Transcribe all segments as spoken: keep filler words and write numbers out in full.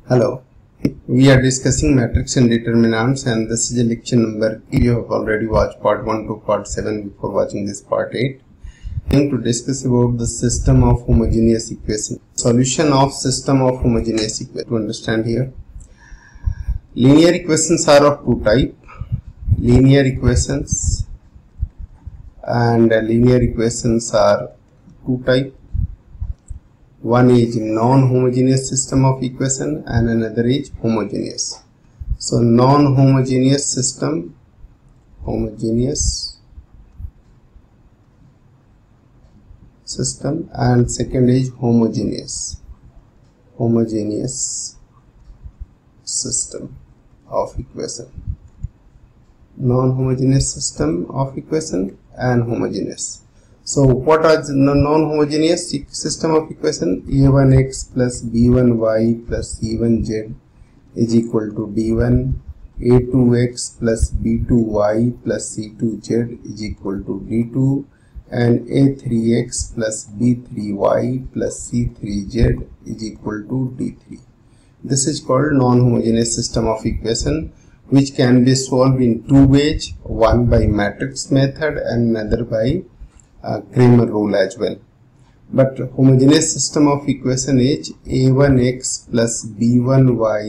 Hello, we are discussing matrix and determinants, and this is a lecture number. You have already watched part one to part seven before watching this part eight. I am going to discuss about the system of homogeneous equation. Solution of system of homogeneous equation. To understand here, linear equations are of two types. Linear equations and linear equations are two types. One is non-homogeneous system of equation and another is homogeneous. So non-homogeneous system, homogeneous system, and second is homogeneous, homogeneous system of equation. Non-homogeneous system of equation and homogeneous. So what are the non-homogeneous system of equation? a one x plus b one y plus c one z is equal to d one, a two x plus b two y plus c two z is equal to d two, and a three x plus b three y plus c three z is equal to d three. This is called non-homogeneous system of equation, which can be solved in two ways, one by matrix method and another by Uh, Cramer rule as well. But homogeneous system of equation is a one x plus b one y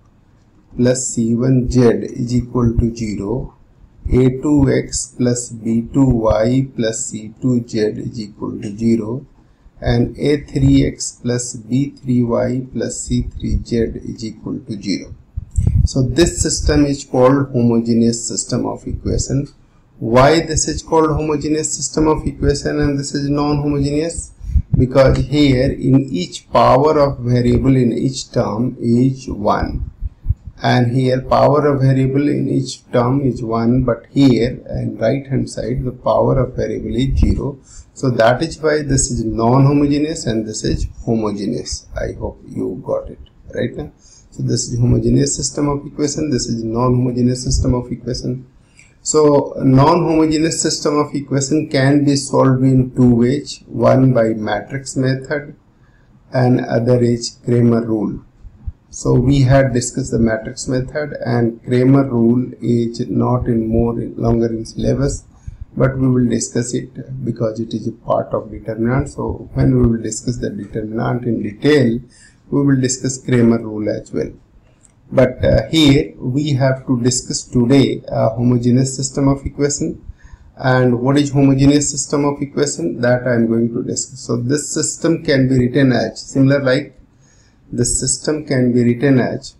plus c one z is equal to zero, a two x plus b two y plus c two z is equal to zero, and a three x plus b three y plus c three z is equal to zero. So this system is called homogeneous system of equation. Why this is called homogeneous system of equation and this is non-homogeneous? Because here in each power of variable in each term is one, and here power of variable in each term is one, but here and right hand side the power of variable is zero. So that is why this is non-homogeneous and this is homogeneous. I hope you got it right now. So this is homogeneous system of equation, this is non-homogeneous system of equation. So non-homogeneous system of equation can be solved in two ways, one by matrix method and other is Cramer rule. So we had discussed the matrix method, and Cramer rule is not in more longer in syllabus, but we will discuss it because it is a part of determinant. So when we will discuss the determinant in detail, we will discuss Cramer rule as well. But uh, here we have to discuss today a homogeneous system of equation. And what is homogeneous system of equation? That I am going to discuss. So this system can be written as similar like the system can be written as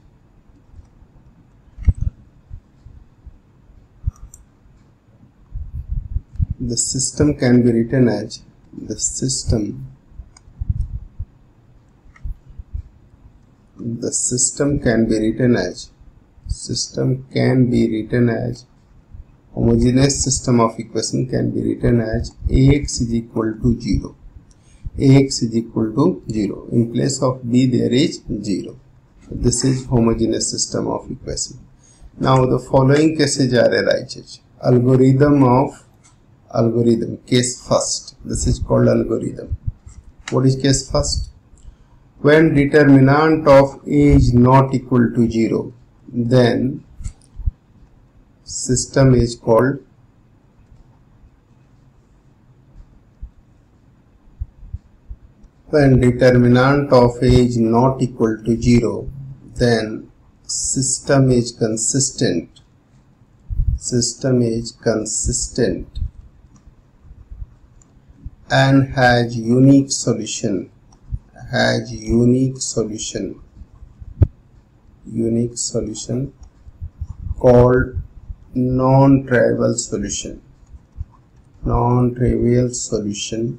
the system can be written as the system the system can be written as system can be written as homogeneous system of equation can be written as ax is equal to zero. Ax is equal to zero. In place of b there is zero. This is homogeneous system of equation. Now the following cases are arised. Algorithm of algorithm case first. This is called algorithm. What is case first? When determinant of a is not equal to zero, then system is called when determinant of a is not equal to zero, then system is consistent. System is consistent and has unique solution. Has unique solution unique solution called non-trivial solution non-trivial solution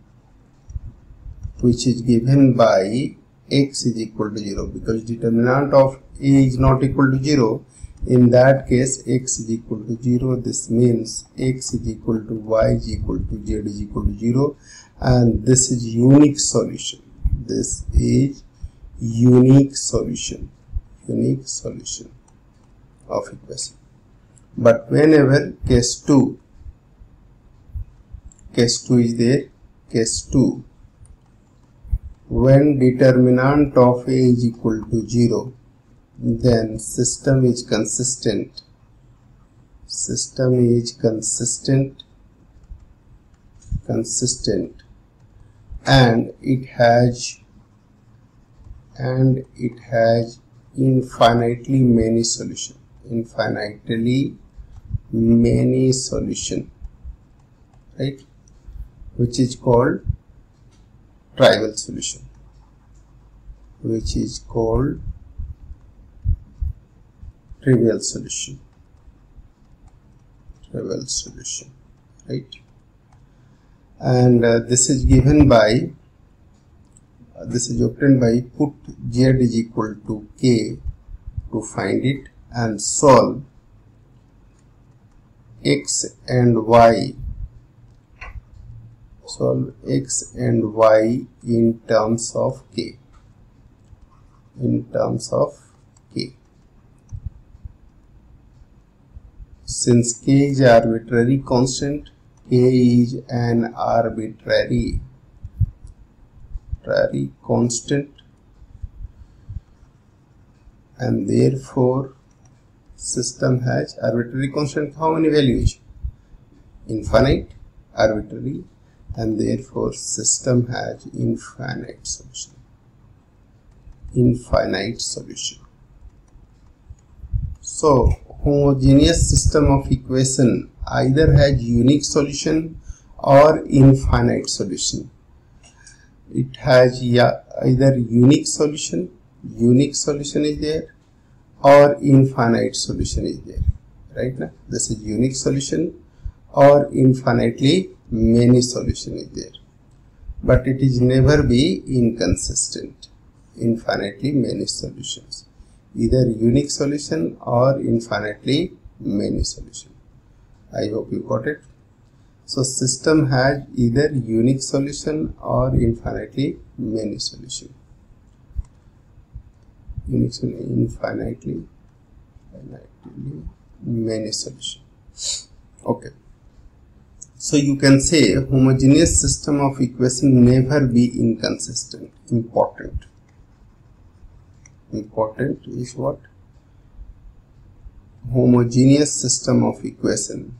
which is given by x is equal to zero, because determinant of a is not equal to zero. In that case x is equal to zero. This means x is equal to y is equal to z is equal to zero, and this is unique solution. This is unique solution, unique solution of equation. But whenever case two, case two is there, case two, when determinant of A is equal to zero, then system is consistent. System is consistent, consistent, and it has and it has infinitely many solution. Infinitely many solution, right? Which is called trivial solution. Which is called trivial solution. Trivial solution, right? And uh, this is given by uh, this is obtained by put z is equal to k to find it and solve x and y. Solve x and y in terms of k. In terms of k. Since k is arbitrary constant, k is an arbitrary, arbitrary constant, and therefore system has arbitrary constant. How many values? Infinite, arbitrary, and therefore system has infinite solution. Infinite solution. So homogeneous system of equation either has unique solution or infinite solution. It has yeah, either unique solution, unique solution is there, or infinite solution is there. Right now, this is unique solution or infinitely many solution is there. But it is never be inconsistent. Infinitely many solutions. Either unique solution or infinitely many solution. I hope you got it. So system has either unique solution or infinitely many solution. Unique solution, infinitely, infinitely many solution. Okay. So you can say homogeneous system of equation never be inconsistent. Important. Important is what? Homogeneous system of equation.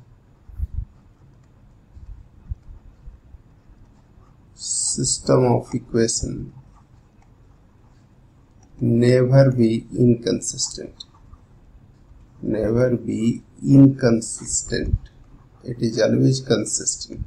System of equation never be inconsistent. Never be inconsistent. It is always consistent.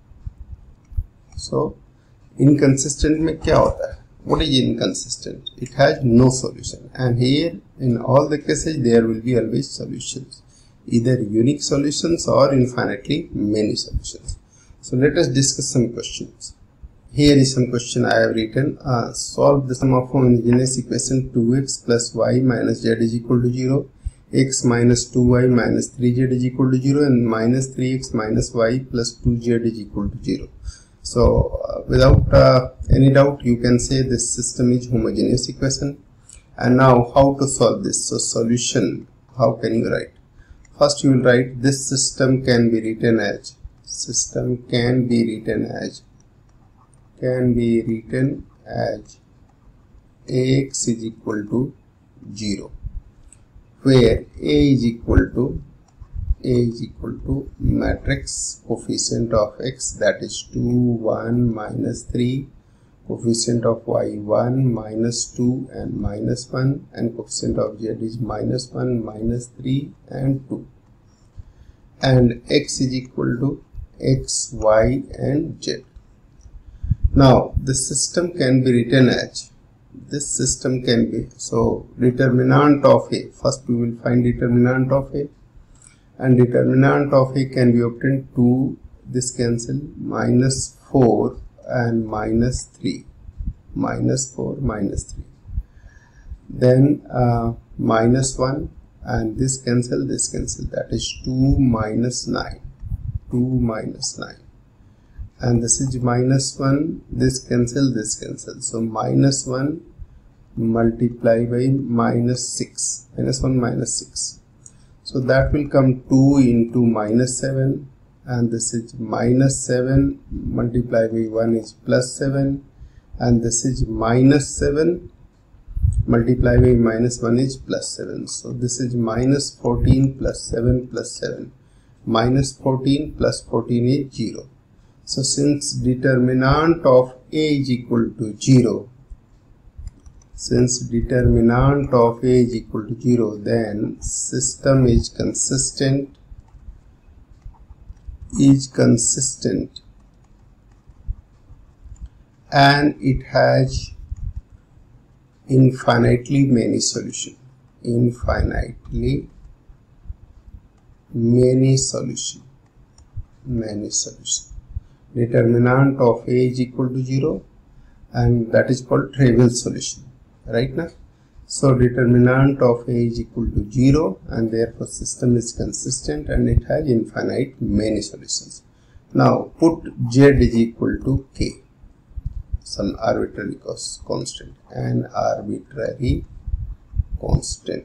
So inconsistent में क्या होता है? What is inconsistent? It has no solution, and here in all the cases there will be always solutions, either unique solutions or infinitely many solutions. So let us discuss some questions. Here is some question I have written. Uh, solve the sum of homogeneous equation two x plus y minus z is equal to zero, x minus two y minus three z is equal to zero, and minus three x minus y plus two z is equal to zero. So uh, without uh, any doubt you can say this system is homogeneous equation. And now how to solve this? So solution, how can you write? First you will write this system can be written as system can be written as can be written as Ax is equal to zero, where A is equal to A is equal to matrix coefficient of x, that is two, one, minus three, coefficient of y one, minus two and minus one, and coefficient of z is minus one, minus three and two, and x is equal to x, y and z. Now this system can be written as this system can be so determinant of A. First we will find determinant of A, and determinant of A can be obtained two, this cancel, minus four and minus three, minus four, minus three, then uh, minus one, and this cancel, this cancel, that is two minus nine, two minus nine, and this is minus one, this cancel, this cancel, so minus one multiply by minus six, minus one, minus six, so that will come two into minus seven, and this is minus seven multiplied by one is plus seven, and this is minus seven, multiply by minus one is plus seven. So this is minus fourteen plus seven plus seven. Minus fourteen plus fourteen is zero. So since determinant of A is equal to zero, since determinant of A is equal to zero, then system is consistent, is consistent and it has infinitely many solutions, infinitely many solution, many solution. Determinant of A is equal to zero, and that is called trivial solution, right now. So determinant of A is equal to zero, and therefore system is consistent and it has infinite many solutions. Now put Z is equal to K, some arbitrary constant, an arbitrary constant.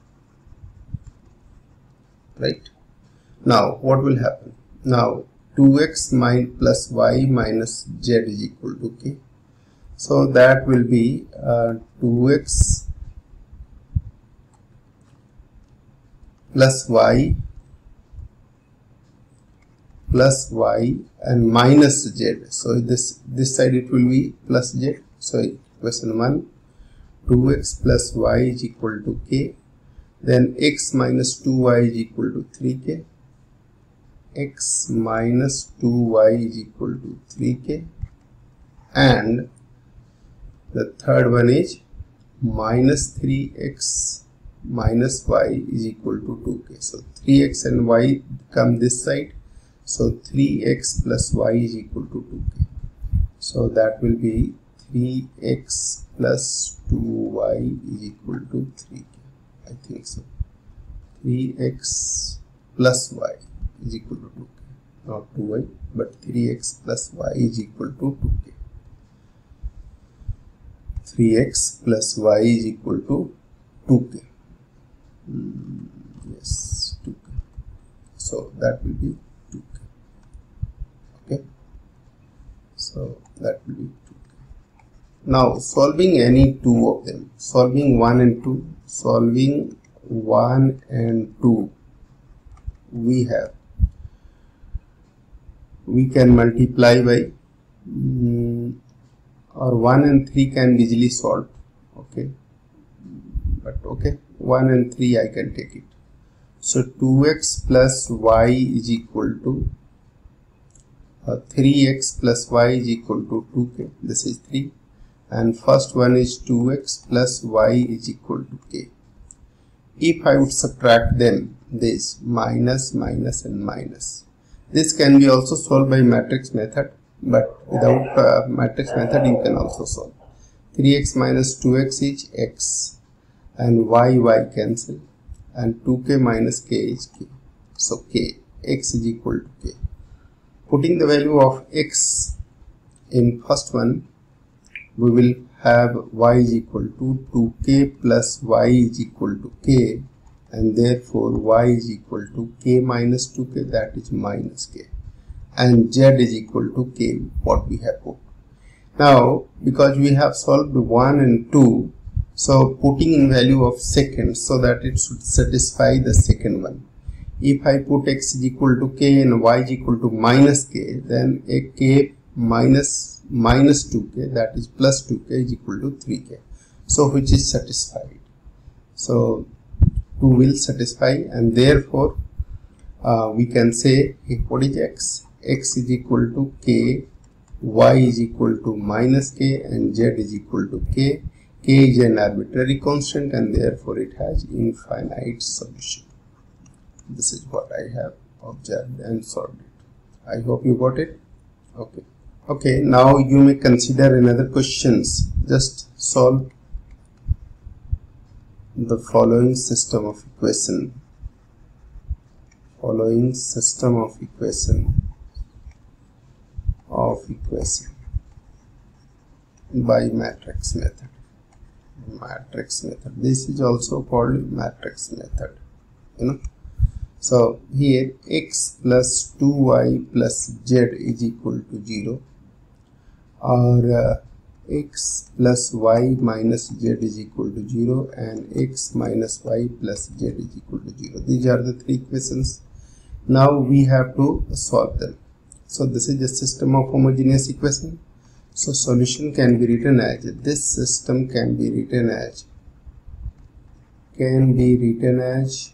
Right? Now what will happen? Now two x minus plus y minus z is equal to k. So that will be uh, two x plus y plus y and minus z. So this this side it will be plus z. So equation one, two x plus y is equal to k. Then x minus two y is equal to three k. X minus two y is equal to three k. And the third one is minus three x minus y is equal to two k. So three x and y come this side. So three x plus y is equal to two k. So that will be three x plus two y is equal to three k. I think so. three x plus y is equal to two k. Not two y, but three x plus y is equal to two k. three x plus y is equal to two k. Mm, yes, two k. So that will be two k. Okay. So that will be two k. Now solving any two of them, solving one and two, solving one and two, we have, we can multiply by mm, or one and three can be easily solved. Okay, but okay, one and three I can take it. So two x plus y is equal to uh, three x plus y is equal to two k. This is three, and first one is two x plus y is equal to k. If I would subtract them, this minus, minus and minus. This can be also solved by matrix method, but without uh, matrix method you can also solve. three x minus two x is x, and y, y cancel, and two k minus k is k. So k, x is equal to k. Putting the value of x in first one, we will have y is equal to two k plus y is equal to k, and therefore y is equal to k minus two k, that is minus k, and z is equal to k, what we have put. Now because we have solved one and two, so putting in value of second so that it should satisfy the second one. If I put x is equal to k and y is equal to minus k, then a k minus minus two k, that is plus two k, is equal to three k. So which is satisfied. So two will satisfy, and therefore uh, we can say what is x? X is equal to k, y is equal to minus k, and z is equal to k. K is an arbitrary constant, and therefore it has infinite solution. This is what I have observed and solved it. I hope you got it. Okay. Okay, now you may consider another questions. Just solve the following system of equation. Following system of equation of equation by matrix method. Matrix method. This is also called matrix method. You know. So here x plus two y plus z is equal to zero, or uh, x plus y minus z is equal to zero and x minus y plus z is equal to zero. These are the three equations. Now we have to solve them. So this is a system of homogeneous equation. So solution can be written as, this system can be written as, can be written as,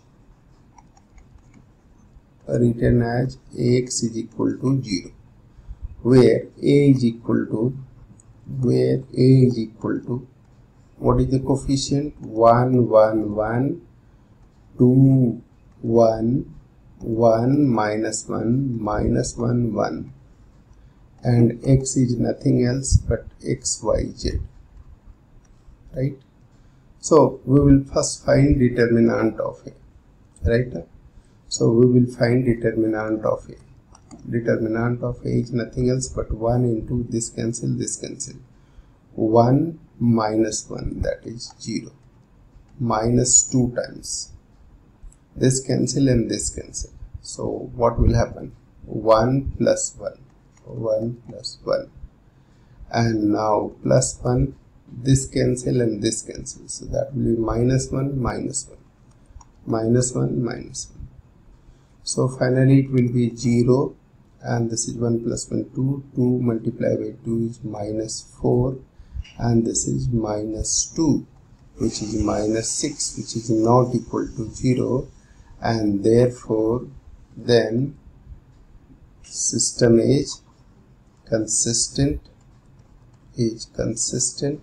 written as Ax is equal to zero, where A is equal to, where A is equal to, what is the coefficient? one, one, one, two, one, one, minus one, minus one, one, and x is nothing else but x, y, z, right? So we will first find determinant of A, right? So we will find determinant of A. Determinant of A is nothing else but one into this cancel, this cancel. one minus one, that is zero. Minus two times. This cancel and this cancel. So what will happen? one plus one. one plus one. And now plus one. This cancel and this cancel. So that will be minus one, minus one. Minus one, minus one. So finally it will be zero. And this is one plus one, two, two multiplied by two is minus four, and this is minus two, which is minus six, which is not equal to zero, and therefore then system is consistent, is consistent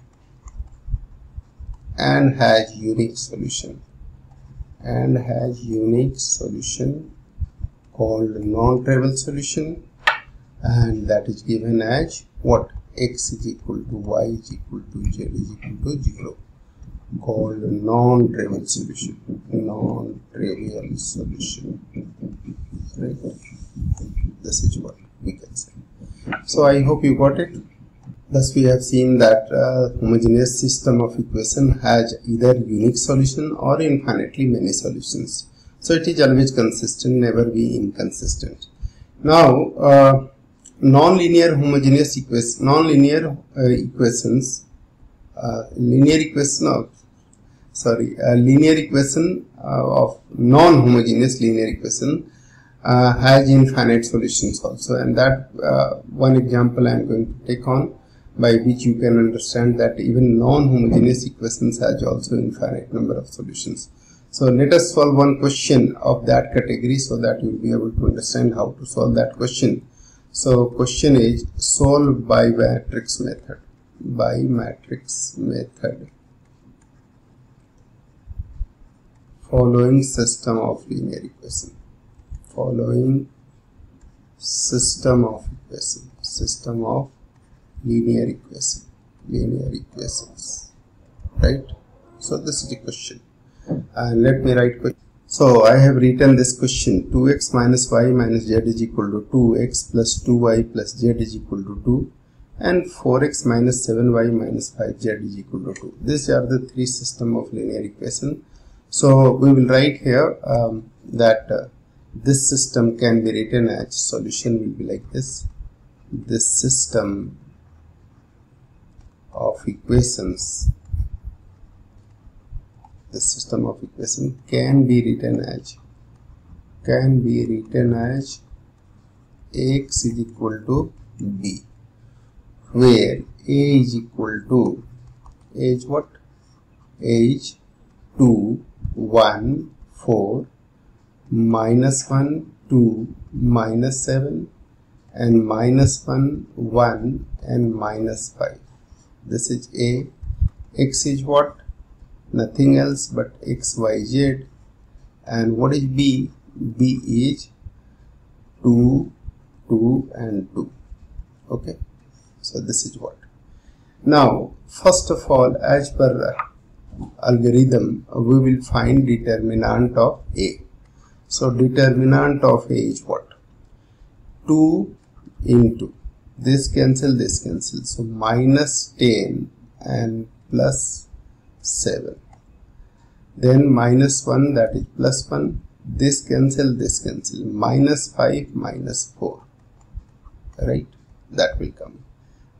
and has unique solution, and has unique solution called non-trivial solution, and that is given as what? X is equal to y is equal to z is equal to zero, called non-trivial solution. Non-trivial solution, right? This is what we can say. So I hope you got it. Thus we have seen that uh, homogeneous system of equation has either unique solution or infinitely many solutions. So it is always consistent, never be inconsistent. Now, uh, non-linear homogeneous equation, non-linear uh, equations, uh, linear equation of, sorry, uh, linear equation uh, of non-homogeneous linear equation uh, has infinite solutions also. And that uh, one example I am going to take on, by which you can understand that even non-homogeneous equations has also infinite number of solutions. So let us solve one question of that category so that you will be able to understand how to solve that question. So question is solve by matrix method. By matrix method. Following system of linear equation. Following system of equation. System of linear equation. Linear equations. Right? So this is the question. And let me write question. So I have written this question: two x minus y minus z is equal to two, x plus two y plus z is equal to two, and four x minus seven y minus five z is equal to two. These are the three system of linear equation. So we will write here um, that uh, this system can be written as, solution will be like this. This system of equations, the system of equation can be written as, can be written as Ax is equal to b, where A is equal to, A is what? A is two, one, four, minus one, two, minus seven, and minus one, one, and minus five. This is A. X is what? Nothing else but x, y, z. And what is b? B is two, two, and two. Okay. So this is what. Now, first of all, as per algorithm, we will find determinant of A. So determinant of A is what? two into, this cancel, this cancel. So minus ten and plus seven, then minus one, that is plus one, this cancel, this cancel, minus five, minus four, right? That will come,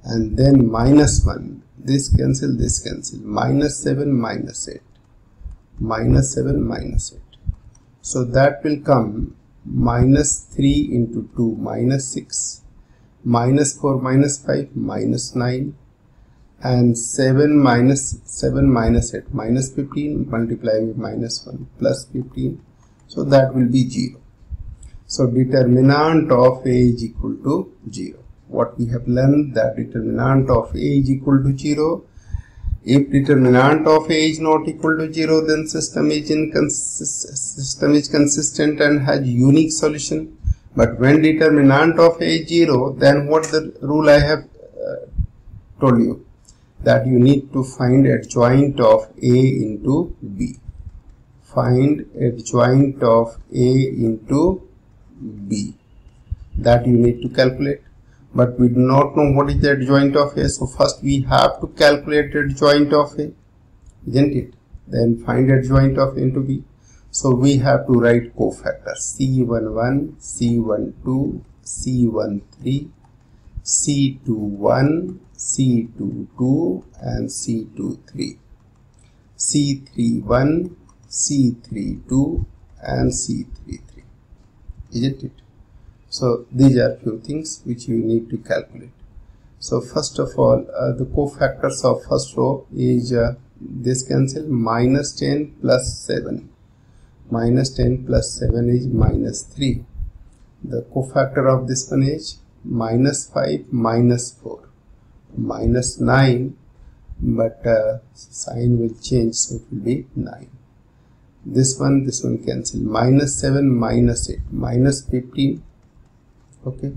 and then minus one. This cancel, this cancel. Minus seven, minus eight. Minus seven, minus eight. So that will come minus three into two, minus six. Minus four, minus five, minus nine. And seven minus seven minus eight, minus fifteen, multiply with minus one, plus fifteen. So that will be zero. So determinant of A is equal to zero. What we have learned, that determinant of A is equal to zero. If determinant of A is not equal to zero, then system is inconsistent, system is consistent and has unique solution. But when determinant of A is zero, then what the rule I have uh, told you, that you need to find adjoint of A into B. Find adjoint of A into B. That you need to calculate. But we do not know what is the adjoint of A. So first we have to calculate adjoint of A, isn't it? Then find adjoint of A into B. So we have to write cofactors C one one, C one two, C one three, C two one, C two two and C two three. C three one, C three two and C three three. Isn't it? So these are few things which you need to calculate. So first of all, uh, the cofactors of first row is uh, this cancel, minus ten plus seven. Minus ten plus seven is minus three. The cofactor of this one is minus five, minus four. Minus nine, but uh, sign will change, so it will be nine. This one, this one cancel. Minus seven, minus eight, minus fifteen. Okay.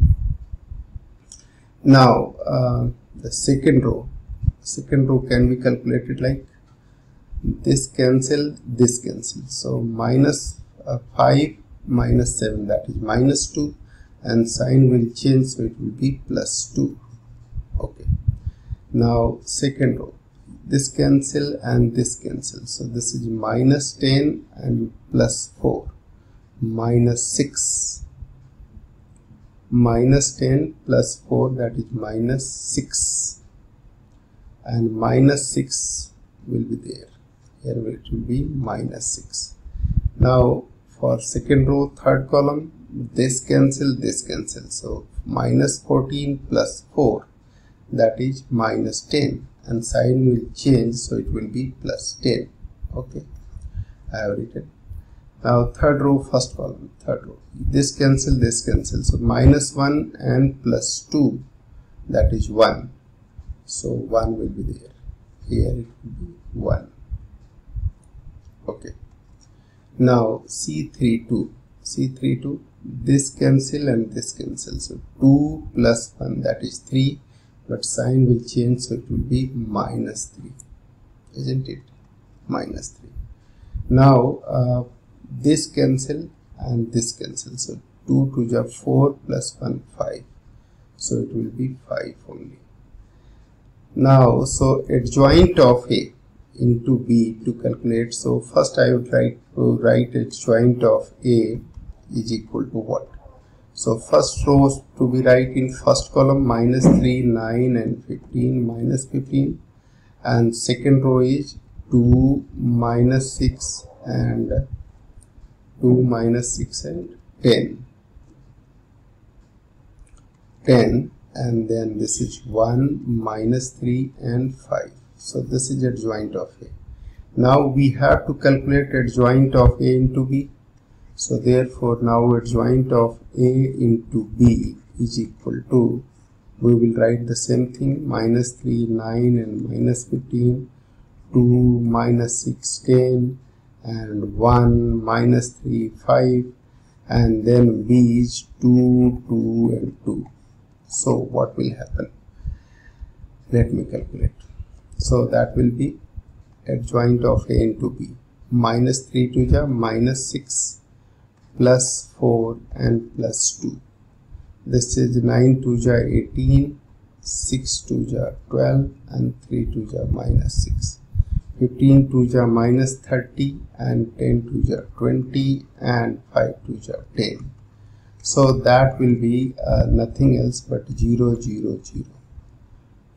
Now uh, the second row, second row can be calculated like this cancel, this cancel. So minus uh, five, minus seven, that is minus two, and sign will change, so it will be plus two. Okay. Now second row, this cancel and this cancel. So this is minus ten and plus four, minus six. Minus ten plus four, that is minus six, and minus six will be there. Here it will be minus six. Now for second row, third column, this cancel, this cancel. So minus fourteen plus four, that is minus ten, and sign will change, so it will be plus ten. Okay, I have written. Now third row, first column, third row, this cancel, this cancel. So minus one and plus two, that is one. So one will be there. Here it will be one. Okay. Now C three two, C three two, this cancel and this cancel. So two plus one, that is three, but sign will change, so it will be minus three, isn't it? Minus three. Now uh, this cancel and this cancel. So two to the four plus one, five. So it will be five only. Now, so adjoint of A into B to calculate. So first I would write to write adjoint of A is equal to what? So first row to be right in first column, minus three, nine and fifteen, minus fifteen, and second row is two, minus six and two, minus six and ten. ten, and then this is one, minus three and five. So this is adjoint of A. Now we have to calculate adjoint of A into B. So therefore now adjoint of A into B is equal to, we will write the same thing, minus three, nine and minus fifteen, two, minus six, ten, and one, minus three, five, and then B is two, two and two. So what will happen? Let me calculate. So that will be adjoint of A into B. Minus three to the minus six, plus four and plus two. This is nine to the eighteen, six to the twelve and three to the minus six. fifteen to the minus thirty and ten to the twenty and five to the ten. So that will be uh, nothing else but zero, zero, zero.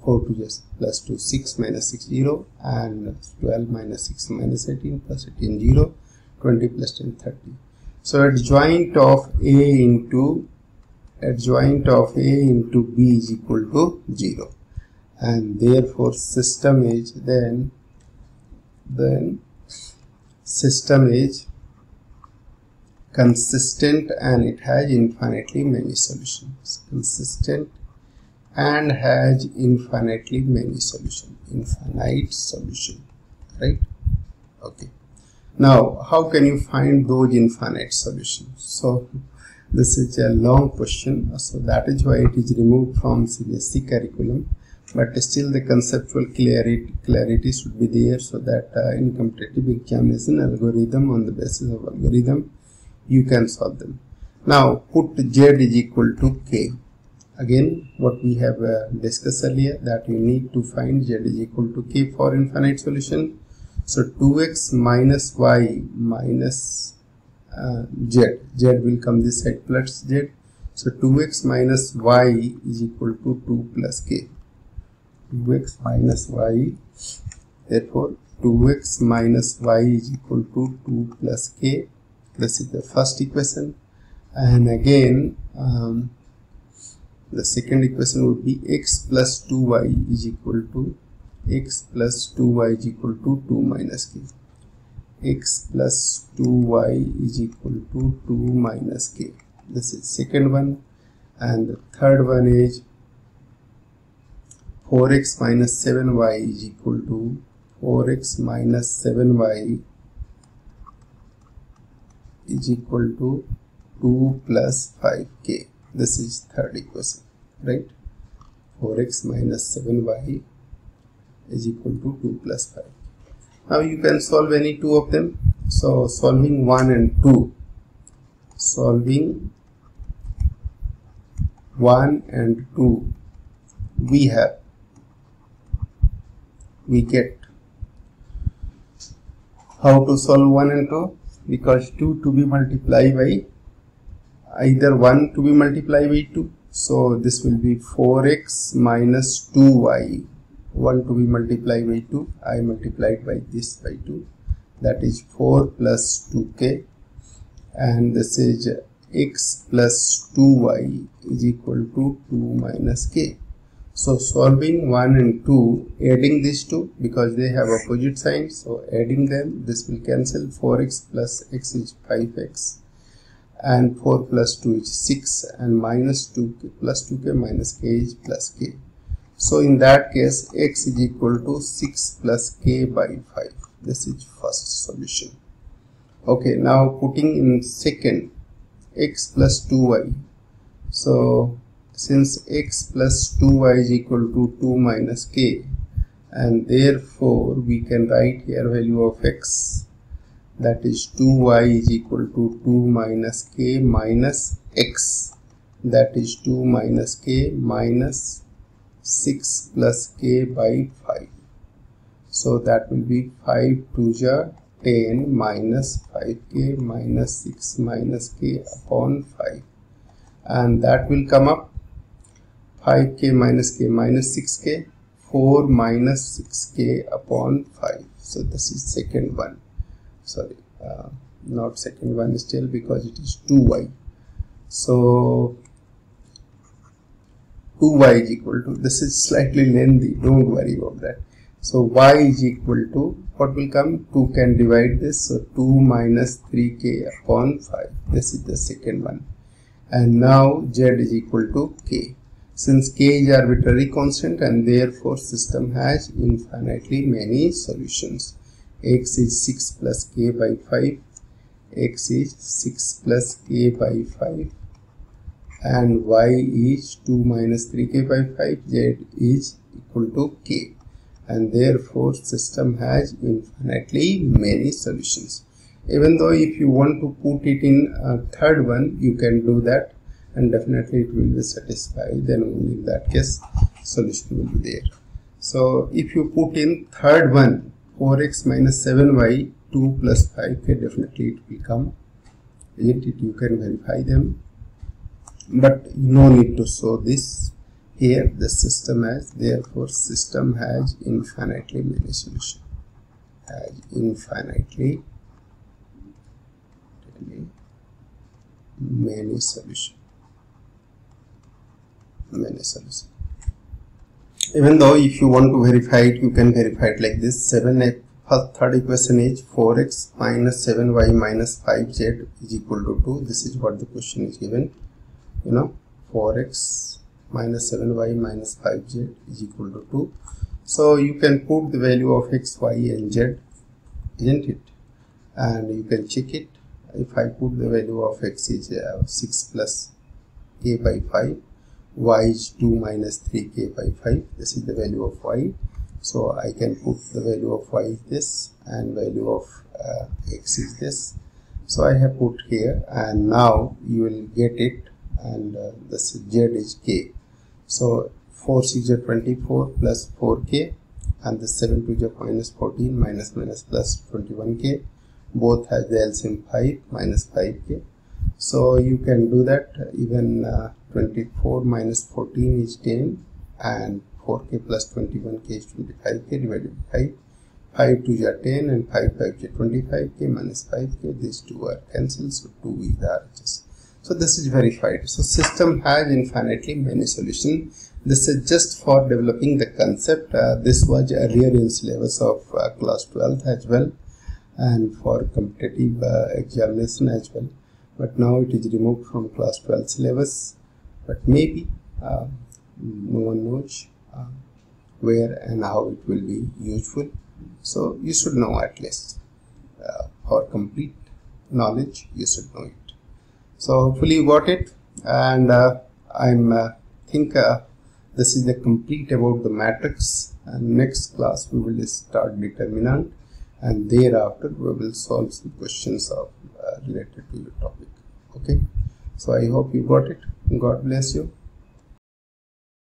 four to just plus two, six minus six, zero, and twelve minus six minus eighteen plus eighteen, zero, twenty plus ten, thirty. So adjoint of A into adjoint of A into B is equal to zero, and therefore system is then then system is consistent and it has infinitely many solutions. Consistent and has infinitely many solutions. Infinite solution, right? Okay. Now, how can you find those infinite solutions? So, this is a long question. So, that is why it is removed from C B S E curriculum. But still, the conceptual clarity clarity should be there, so that uh, in competitive examination algorithm, on the basis of algorithm, you can solve them. Now, put Z is equal to K. Again, what we have uh, discussed earlier, that you need to find Z is equal to K for infinite solution. So two x minus y minus uh, z, z will come this side plus z. So two x minus y is equal to two plus k. two x minus y, therefore two x minus y is equal to two plus k. This is the first equation, and again um, the second equation would be x plus two y is equal to x plus two y is equal to two minus k. X plus two y is equal to two minus k. This is second one, and the third one is four x minus seven y is equal to four x minus seven y is equal to two plus five k. This is third equation, right? four x minus seven y is equal to two plus five. Now you can solve any two of them. So solving one and two, solving one and two, we have, we get how to solve one and two, because two to be multiplied by either one to be multiplied by two. So this will be four x minus two y, one to be multiplied by two, I multiplied by this by two, that is four plus two k, and this is x plus two y is equal to two minus k. So solving one and two, adding these two because they have opposite signs, so adding them, this will cancel. Four x plus x is five x, and four plus two is six, and minus two k plus two k minus k is plus k. So in that case, x is equal to six plus k by five. This is first solution. Okay, now putting in second, x plus two y. So since x plus two y is equal to two minus k, and therefore we can write here value of x, that is two y is equal to two minus k minus x, that is two minus k minus six plus k by five. So that will be five two ja ten minus five k minus six minus k upon five, and that will come up five k minus k minus six k, four minus six k upon five. So this is second one, sorry, uh, not second one still, because it is two y. So two y is equal to, this is slightly lengthy, don't worry about that. So y is equal to, what will come, two can divide this, so two minus three k upon five. This is the second one. And now z is equal to k. Since k is arbitrary constant, and therefore system has infinitely many solutions. X is six plus k by five, x is six plus k by five, and y is two minus three k by five, z is equal to k, and therefore system has infinitely many solutions. Even though if you want to put it in a third one, you can do that, and definitely it will be satisfied. Then only in that case solution will be there. So if you put in third one, four x minus seven y, two plus five k, definitely it will come, isn't it? You can verify them, but no need to show this here the system has, therefore system has infinitely many solutions, has infinitely many solutions, many solutions. Even though if you want to verify it, you can verify it like this. seven x, third equation is four x minus seven y minus five z is equal to two. This is what the question is given, you know, four x minus seven y minus five z is equal to two. So you can put the value of x, y and z, isn't it? And you can check it. If I put the value of x is uh, six plus k by five, y is two minus three k by five, this is the value of y. So I can put the value of y is this and value of uh, x is this. So I have put here, and now you will get it, and uh, this z is k. So four six is twenty-four plus four k, and the seven two is minus fourteen minus minus plus twenty-one k. Both has the L C M five minus five k. So you can do that. Even uh, twenty-four minus fourteen is ten, and four k plus twenty-one k is twenty-five k divided by five. five two is ten and five five is twenty-five k minus five k. These two are cancelled, so two is the R H S. So this is verified. So system has infinitely many solutions. This is just for developing the concept. Uh, this was earlier in syllabus of uh, class twelfth as well, and for competitive uh, examination as well. But now it is removed from class twelve syllabus. But maybe uh, no one knows uh, where and how it will be useful. So you should know at least. Uh, for complete knowledge, you should know it. So hopefully you got it, and uh, I'm uh, think uh, this is the complete about the matrix. And next class we will start determinant, and thereafter we will solve some questions of uh, related to the topic. Okay, so I hope you got it. God bless you.